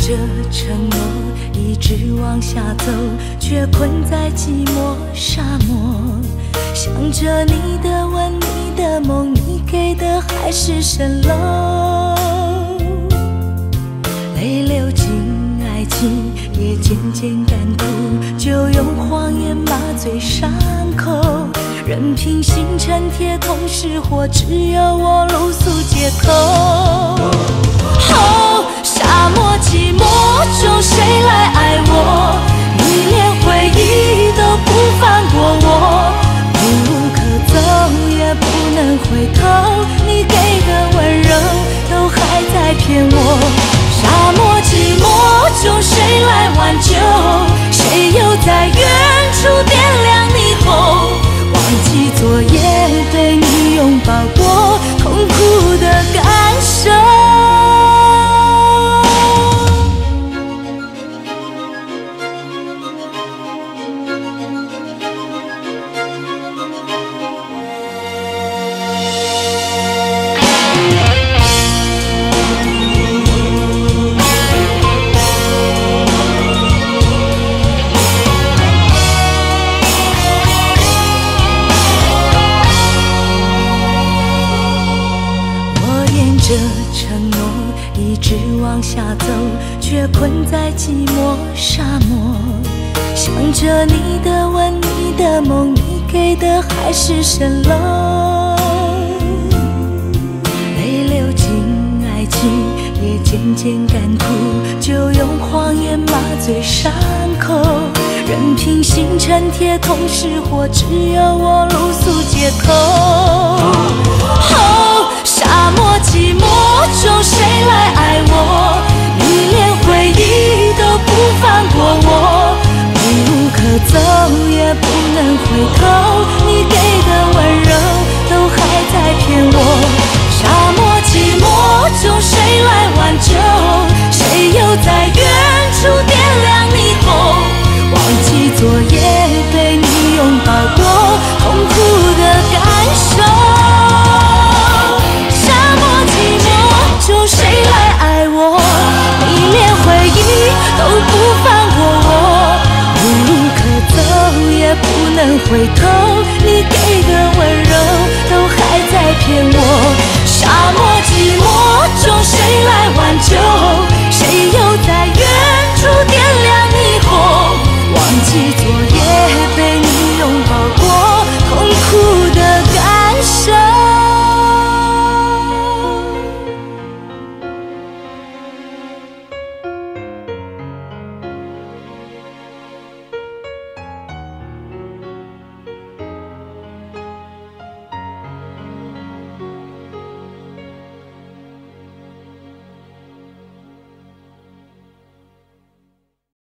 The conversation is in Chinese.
着承诺，一直往下走，却困在寂寞沙漠。想着你的吻，你的梦，你给的海市蜃楼。泪流进爱情，也渐渐干枯，就用谎言麻醉伤口。任凭星辰铁桶失火，只有我露宿街头。哦，沙漠寂寞中谁来爱我？你连回忆都不放过我，无可走也不能回头，你给的温柔都还在骗我。沙漠寂寞中谁来挽救？谁又在远处点亮霓虹？忘记昨夜被你拥抱过痛苦的感受。着承诺，一直往下走，却困在寂寞沙漠。想着你的吻，你的梦，你给的海市蜃楼。泪流进爱情，也渐渐干枯，就用谎言麻醉伤口。任凭星辰铁桶失火，只有我露宿街头。哦，沙漠寂寞中谁来爱我？你连回忆都不放过我，无可走也不能回头，你给的温柔都还在骗我。沙漠寂寞中谁来挽救？谁又在远处点亮霓虹？忘记昨夜被你拥抱过痛苦的感受。沙漠寂寞中谁来爱我？你连回忆都不放过我，无可走也不能回头，你给的温柔都还在骗我。